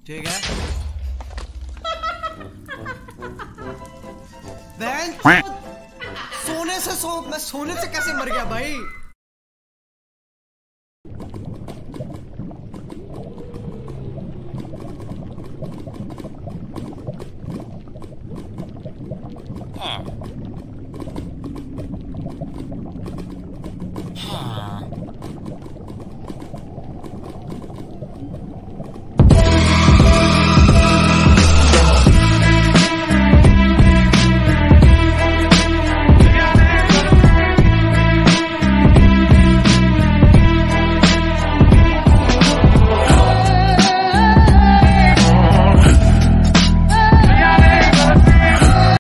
ठीक है। मैं सोने से कैसे मर गया भाई?